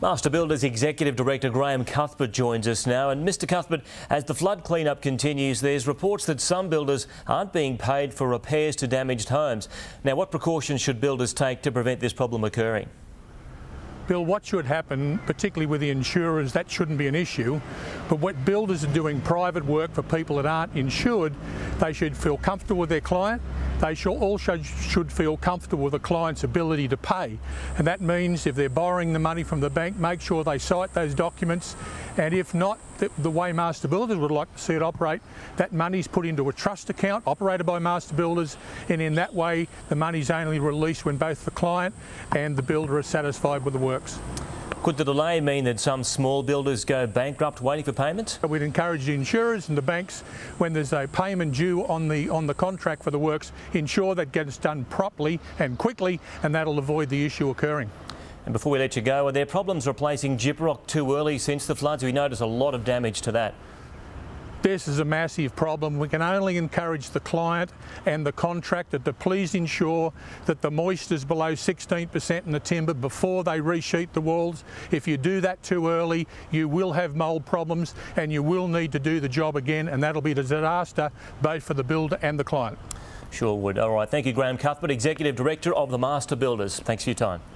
Master Builders Executive Director Graham Cuthbert joins us now. And Mr Cuthbert, as the flood clean-up continues, there's reports that some builders aren't being paid for repairs to damaged homes. Now, what precautions should builders take to prevent this problem occurring? Bill, what should happen, particularly with the insurers, that shouldn't be an issue, but what builders are doing private work for people that aren't insured, they should feel comfortable with their client. They also should feel comfortable with the client's ability to pay. And that means if they're borrowing the money from the bank, make sure they cite those documents. And if not, the way Master Builders would like to see it operate, that money's put into a trust account operated by Master Builders, and in that way the money's only released when both the client and the builder are satisfied with the works. Could the delay mean that some small builders go bankrupt waiting for payment? We'd encourage the insurers and the banks, when there's a payment due on the contract for the works, ensure that gets done properly and quickly, and that'll avoid the issue occurring. And before we let you go, are there problems replacing gyprock too early since the floods? We notice a lot of damage to that. This is a massive problem. We can only encourage the client and the contractor to please ensure that the moisture is below 16% in the timber before they resheet the walls. If you do that too early, you will have mould problems and you will need to do the job again, and that'll be a disaster both for the builder and the client. Sure would. All right, thank you, Graham Cuthbert, Executive Director of the Master Builders. Thanks for your time.